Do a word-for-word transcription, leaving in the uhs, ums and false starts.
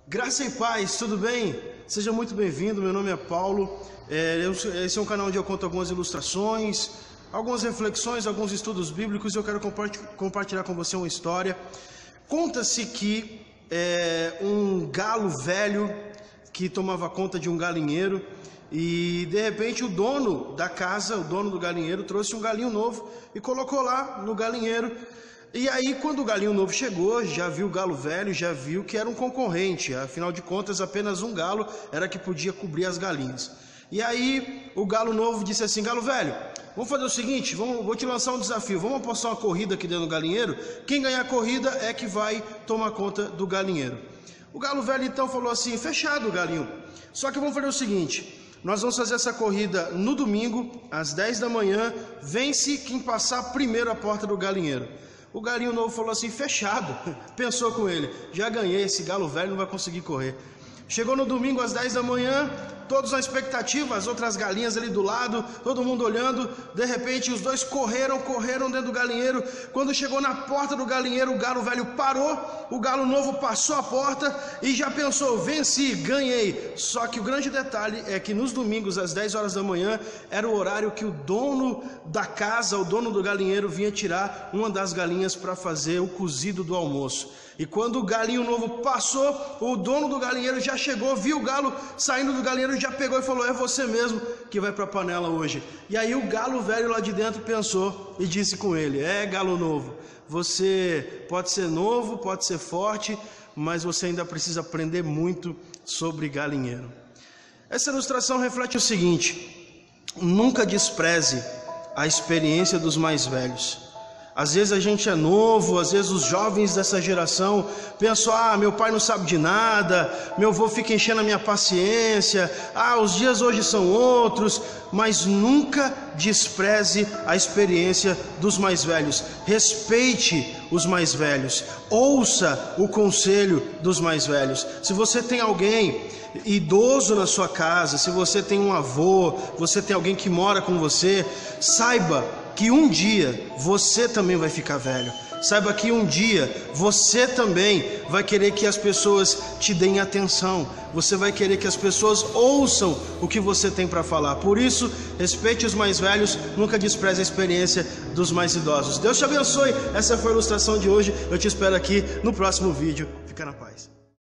Graça e paz, tudo bem? Seja muito bem-vindo, meu nome é Paulo. É, eu, esse é um canal onde eu conto algumas ilustrações, algumas reflexões, alguns estudos bíblicos e eu quero compartilhar com você uma história. Conta-se que é, um galo velho que tomava conta de um galinheiro e de repente o dono da casa, o dono do galinheiro, trouxe um galinho novo e colocou lá no galinheiro. E aí, quando o galinho novo chegou, já viu o galo velho, já viu que era um concorrente. Afinal de contas, apenas um galo era que podia cobrir as galinhas. E aí, o galo novo disse assim: galo velho, vamos fazer o seguinte, vamos, vou te lançar um desafio. Vamos apostar uma corrida aqui dentro do galinheiro. Quem ganhar a corrida é que vai tomar conta do galinheiro. O galo velho então falou assim: fechado, galinho. Só que vamos fazer o seguinte: nós vamos fazer essa corrida no domingo, às dez da manhã. Vence quem passar primeiro a porta do galinheiro. O galinho novo falou assim: fechado. Pensou com ele: já ganhei, esse galo velho não vai conseguir correr. Chegou no domingo às dez da manhã, todos na expectativa, as outras galinhas ali do lado, todo mundo olhando. De repente os dois correram, correram dentro do galinheiro. Quando chegou na porta do galinheiro, o galo velho parou, o galo novo passou a porta e já pensou: venci, ganhei. Só que o grande detalhe é que nos domingos às dez horas da manhã era o horário que o dono da casa, o dono do galinheiro, vinha tirar uma das galinhas para fazer o cozido do almoço. E quando o galinho novo passou, o dono do galinheiro já chegou, viu o galo saindo do galinheiro, já pegou e falou: é você mesmo que vai para a panela hoje. E aí o galo velho lá de dentro pensou e disse com ele: é, galo novo, você pode ser novo, pode ser forte, mas você ainda precisa aprender muito sobre galinheiro. Essa ilustração reflete o seguinte: nunca despreze a experiência dos mais velhos. Às vezes a gente é novo, às vezes os jovens dessa geração pensam: ah, meu pai não sabe de nada, meu avô fica enchendo a minha paciência, ah, os dias hoje são outros. Mas nunca despreze a experiência dos mais velhos. Respeite os mais velhos, ouça o conselho dos mais velhos. Se você tem alguém idoso na sua casa, se você tem um avô, você tem alguém que mora com você, saiba que um dia você também vai ficar velho. Saiba que um dia você também vai querer que as pessoas te deem atenção. Você vai querer que as pessoas ouçam o que você tem para falar. Por isso, respeite os mais velhos, nunca despreze a experiência dos mais idosos. Deus te abençoe. Essa foi a ilustração de hoje. Eu te espero aqui no próximo vídeo. Fica na paz.